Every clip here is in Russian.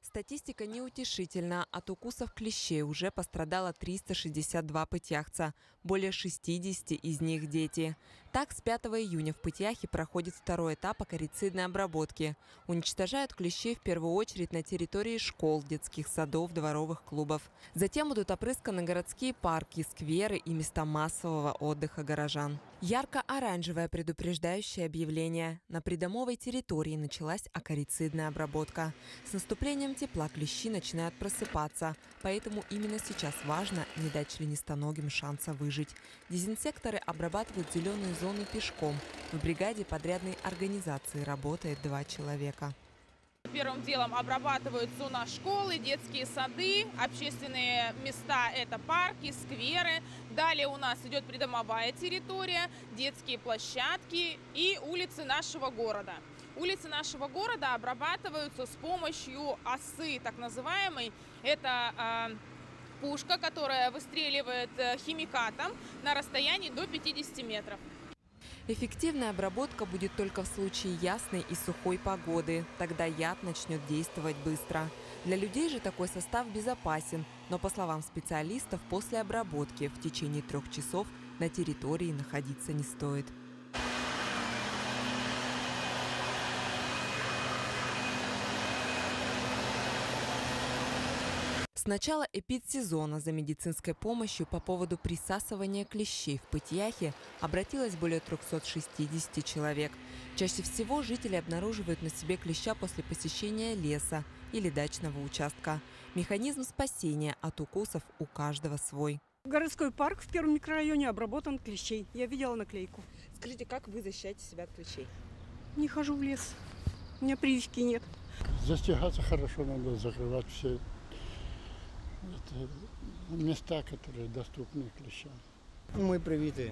Статистика неутешительна. От укусов клещей уже пострадало 362 пытьяхца. Более 60 из них – дети. Так, с 5 июня в Пытьяхе проходит второй этап акарицидной обработки. Уничтожают клещей в первую очередь на территории школ, детских садов, дворовых клубов. Затем будут опрысканы городские парки, скверы и места массового отдыха горожан. Ярко-оранжевое предупреждающее объявление. На придомовой территории началась акарицидная обработка. С наступлением тепла клещи начинают просыпаться, поэтому именно сейчас важно не дать членистоногим шанса выжить. Дезинсекторы обрабатывают зеленые зоны пешком. В бригаде подрядной организации работает 2 человека. Первым делом обрабатываются у нас школы, детские сады, общественные места – это парки, скверы. Далее у нас идет придомовая территория, детские площадки и улицы нашего города. Улицы нашего города обрабатываются с помощью осы, так называемой. Это пушка, которая выстреливает химикатом на расстоянии до 50 метров. Эффективная обработка будет только в случае ясной и сухой погоды. Тогда яд начнет действовать быстро. Для людей же такой состав безопасен. Но, по словам специалистов, после обработки в течение 3 часов на территории находиться не стоит. С начала эпидсезона за медицинской помощью по поводу присасывания клещей в Пытьяхе обратилось более 360 человек. Чаще всего жители обнаруживают на себе клеща после посещения леса или дачного участка. Механизм спасения от укусов у каждого свой. Городской парк в первом микрорайоне обработан от клещей. Я видела наклейку. Скажите, как вы защищаете себя от клещей? Не хожу в лес. У меня прививки нет. Застигаться хорошо надо, закрывать все места, которые доступны клещам. Мы привиты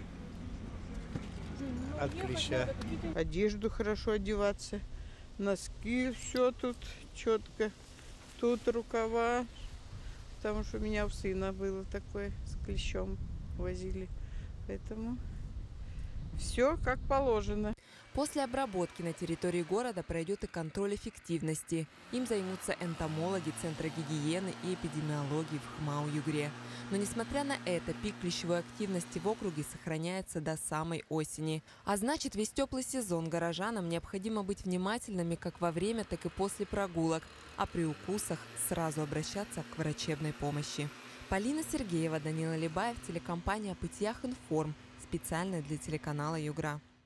от клеща. Одежду хорошо одеваться, носки, все тут четко. Тут рукава, потому что у меня у сына было такое, с клещом возили. Поэтому все как положено. После обработки на территории города пройдет и контроль эффективности. Им займутся энтомологи Центра гигиены и эпидемиологии в ХМАУ-Югре. Но несмотря на это, пик клещевой активности в округе сохраняется до самой осени. А значит, весь теплый сезон горожанам необходимо быть внимательными как во время, так и после прогулок. А при укусах сразу обращаться к врачебной помощи. Полина Сергеева, Данила Либаев, телекомпания «Пытьях Информ». Специально для телеканала «Югра».